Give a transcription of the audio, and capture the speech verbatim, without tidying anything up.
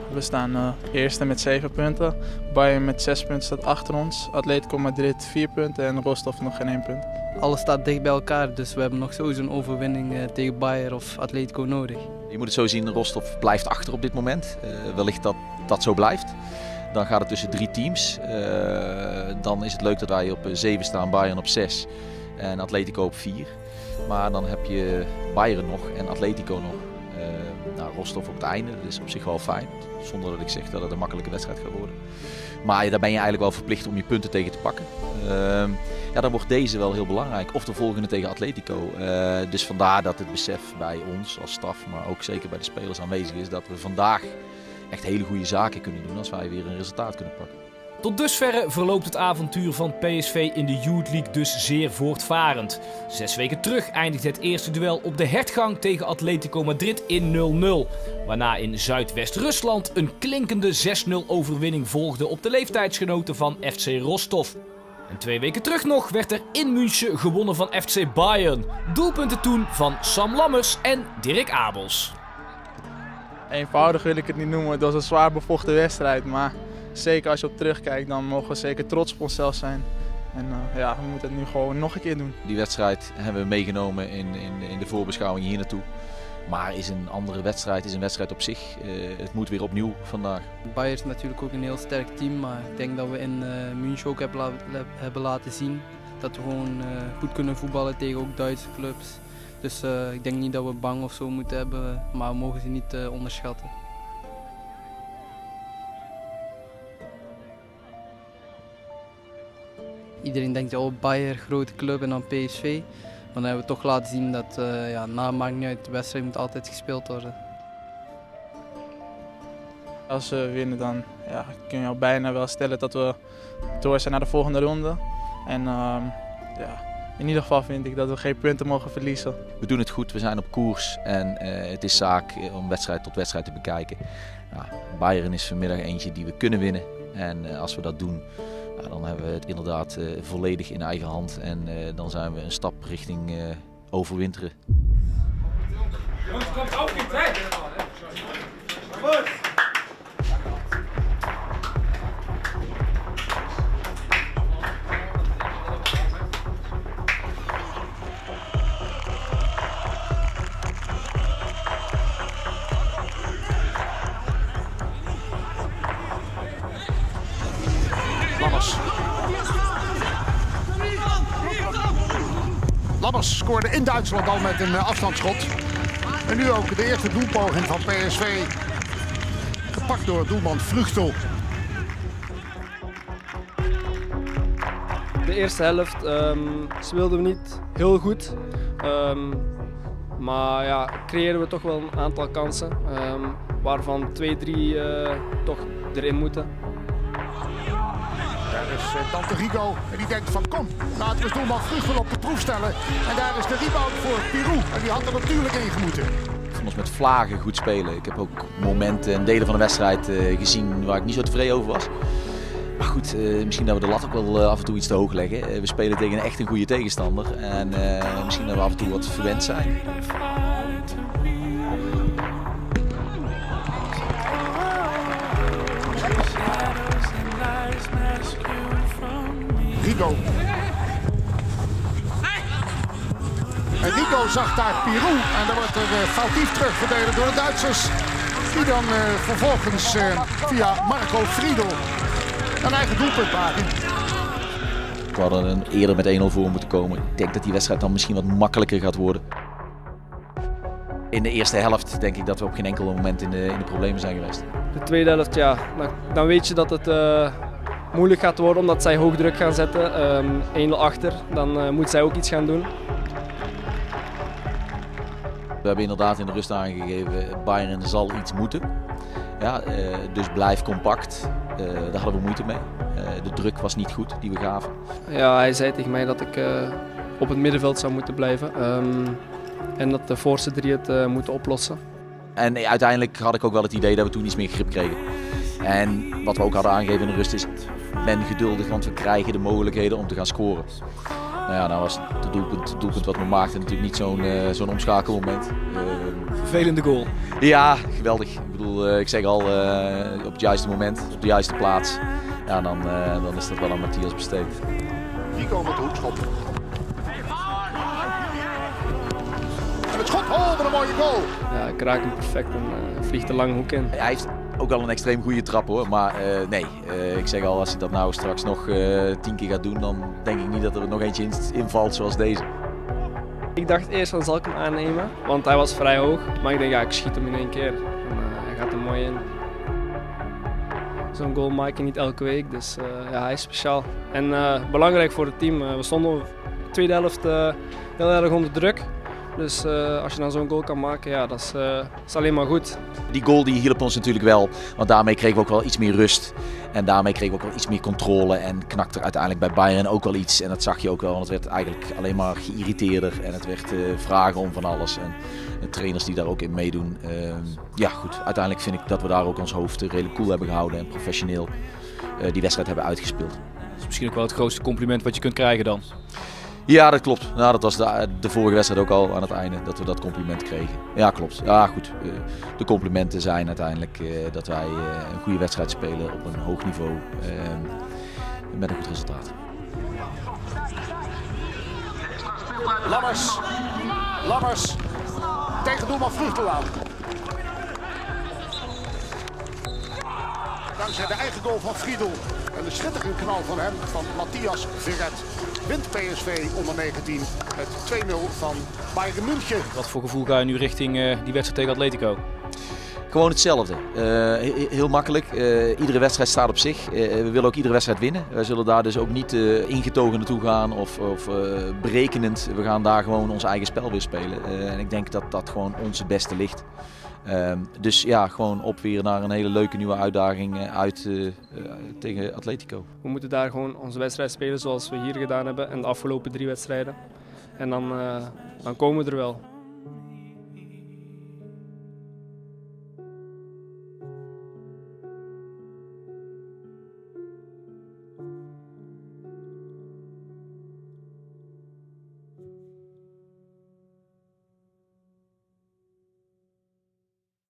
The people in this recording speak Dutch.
we staan uh, eerste met zeven punten. Bayern met zes punten staat achter ons. Atletico Madrid vier punten en Rostov nog geen één punt. Alles staat dicht bij elkaar, dus we hebben nog sowieso een overwinning uh, tegen Bayern of Atletico nodig. Je moet het zo zien, Rostov blijft achter op dit moment. Uh, wellicht dat dat zo blijft. Dan gaat het tussen drie teams. Uh, dan is het leuk dat wij op zeven staan, Bayern op zes en Atletico op vier. Maar dan heb je Bayern nog en Atletico nog. Uh, nou, Rostov op het einde, dat is op zich wel fijn. Zonder dat ik zeg dat het een makkelijke wedstrijd gaat worden. Maar daar ben je eigenlijk wel verplicht om je punten tegen te pakken. Uh, ja, dan wordt deze wel heel belangrijk. Of de volgende tegen Atletico. Uh, dus vandaar dat het besef bij ons als staf, maar ook zeker bij de spelers aanwezig is. Dat we vandaag echt hele goede zaken kunnen doen als wij weer een resultaat kunnen pakken. Tot dusverre verloopt het avontuur van P S V in de Youth League dus zeer voortvarend. Zes weken terug eindigde het eerste duel op de hertgang tegen Atletico Madrid in nul nul. Waarna in Zuidwest-Rusland een klinkende zes nul overwinning volgde op de leeftijdsgenoten van F C Rostov. En twee weken terug nog werd er in München gewonnen van F C Bayern. Doelpunten toen van Sam Lammers en Dirk Abels. Eenvoudig wil ik het niet noemen, het was een zwaar bevochten wedstrijd. Maar zeker als je op terugkijkt, dan mogen we zeker trots op onszelf zijn. En uh, ja, we moeten het nu gewoon nog een keer doen. Die wedstrijd hebben we meegenomen in, in, in de voorbeschouwing hier naartoe. Maar is een andere wedstrijd, is een wedstrijd op zich. Uh, het moet weer opnieuw vandaag. Bayern is natuurlijk ook een heel sterk team, maar ik denk dat we in uh, München ook hebben, la hebben laten zien dat we gewoon uh, goed kunnen voetballen tegen ook Duitse clubs. Dus uh, ik denk niet dat we bang of zo moeten hebben, maar we mogen ze niet uh, onderschatten. Iedereen denkt, oh Bayern, grote club en dan P S V. Maar dan hebben we toch laten zien dat uh, ja, na maakt niet uit, de wedstrijd moet altijd gespeeld worden. Als we winnen, dan ja, kun je al bijna wel stellen dat we door zijn naar de volgende ronde. En uh, ja, in ieder geval vind ik dat we geen punten mogen verliezen. We doen het goed, we zijn op koers en uh, het is zaak om wedstrijd tot wedstrijd te bekijken. Nou, Bayern is vanmiddag eentje die we kunnen winnen en uh, als we dat doen, nou, dan hebben we het inderdaad uh, volledig in eigen hand en uh, dan zijn we een stap richting uh, overwinteren. Jongens, komt ook niet, hè? Lammers. Lammers scoorde in Duitsland al met een afstandsschot. En nu ook de eerste doelpoging van P S V. Gepakt door doelman Vruchtel. De eerste helft um, speelden we niet heel goed. Um, maar ja, creëerden we toch wel een aantal kansen. Um, waarvan twee, drie uh, toch erin moeten. Daar is uh, Dante Rigo en die denkt van kom, laten we doelman Vruchtel op de proef stellen. En daar is de rebound voor Pirou en die had er natuurlijk in gemoeten. Ik vond ons met vlagen goed spelen. Ik heb ook momenten en delen van de wedstrijd uh, gezien waar ik niet zo tevreden over was. Maar goed, uh, misschien dat we de lat ook wel uh, af en toe iets te hoog leggen. Uh, we spelen tegen een echt een goede tegenstander en uh, misschien dat we af en toe wat verwend zijn. Rigo. En Rigo zag daar Pirou en dan wordt er uh, foutief terugverdedigd door de Duitsers. Die dan uh, vervolgens uh, via Marco Friedel een eigen doelpunt maken. We hadden een eerder met één nul voor moeten komen. Ik denk dat die wedstrijd dan misschien wat makkelijker gaat worden. In de eerste helft denk ik dat we op geen enkel moment in de, in de problemen zijn geweest. De tweede helft, ja, dan, dan weet je dat het uh, moeilijk gaat worden omdat zij hoog druk gaan zetten. Um, één nul achter, dan uh, moet zij ook iets gaan doen. We hebben inderdaad in de rust aangegeven, Bayern zal iets moeten. Ja, uh, dus blijf compact, uh, daar hadden we moeite mee. Uh, de druk was niet goed die we gaven. Ja, hij zei tegen mij dat ik uh, op het middenveld zou moeten blijven. Um, en dat de voorste drie het uh, moeten oplossen. En uh, uiteindelijk had ik ook wel het idee dat we toen iets meer grip kregen. En wat we ook hadden aangegeven in de rust is, ben geduldig, want we krijgen de mogelijkheden om te gaan scoren. Nou ja, nou was het doelpunt, het doelpunt wat we maakten natuurlijk niet zo'n uh, zo'n omschakelmoment. Uh, Vervelende goal. Ja, geweldig. Ik bedoel, uh, ik zeg al, uh, op het juiste moment, op de juiste plaats. Ja, dan, uh, dan is dat wel aan Matthias besteed. Rico met de hoekschop. En het schot, oh, wat een mooie goal! Ja, ik raak hem perfect en uh, vliegt de lange hoek in. Hij heeft ook wel een extreem goede trap hoor, maar uh, nee, uh, ik zeg al, als hij dat nou straks nog uh, tien keer gaat doen, dan denk ik niet dat er nog eentje in, invalt zoals deze. Ik dacht eerst van zal ik hem aannemen, want hij was vrij hoog, maar ik denk ja, ik schiet hem in één keer. En, uh, hij gaat er mooi in. Zo'n goal maak je niet elke week, dus uh, ja, hij is speciaal. En uh, belangrijk voor het team. Uh, we stonden de tweede helft uh, heel erg onder druk. Dus uh, als je dan zo'n goal kan maken, ja, dat is, uh, is alleen maar goed. Die goal die hielp ons natuurlijk wel, want daarmee kregen we ook wel iets meer rust. En daarmee kregen we ook wel iets meer controle en knakte er uiteindelijk bij Bayern ook wel iets. En dat zag je ook wel, want het werd eigenlijk alleen maar geïrriteerder en het werd uh, vragen om van alles. En de trainers die daar ook in meedoen. Uh, ja goed, uiteindelijk vind ik dat we daar ook ons hoofd redelijk cool hebben gehouden en professioneel uh, die wedstrijd hebben uitgespeeld. Dat is misschien ook wel het grootste compliment wat je kunt krijgen dan. Ja, dat klopt. Nou, dat was de, de vorige wedstrijd ook al aan het einde, dat we dat compliment kregen. Ja, klopt. Ja, goed. De complimenten zijn uiteindelijk uh, dat wij uh, een goede wedstrijd spelen op een hoog niveau uh, met een goed resultaat. Lammers. Lammers. Tegen doelman Vluchtelaan. Dankzij de eigen goal van Friedel en de schitterende knal van hem, van Matthias Verret, wint P S V onder negentien met twee nul van Bayern München. Wat voor gevoel ga je nu richting uh, die wedstrijd tegen Atletico? Gewoon hetzelfde. Uh, heel makkelijk. Uh, iedere wedstrijd staat op zich. Uh, we willen ook iedere wedstrijd winnen. Wij zullen daar dus ook niet uh, ingetogen naartoe gaan of, of uh, berekenend. We gaan daar gewoon ons eigen spel weer spelen. Uh, en ik denk dat dat gewoon onze beste ligt. Uh, dus ja, gewoon op weer naar een hele leuke nieuwe uitdaging uh, uit uh, uh, tegen Atletico. We moeten daar gewoon onze wedstrijd spelen zoals we hier gedaan hebben en de afgelopen drie wedstrijden. En dan, uh, dan komen we er wel.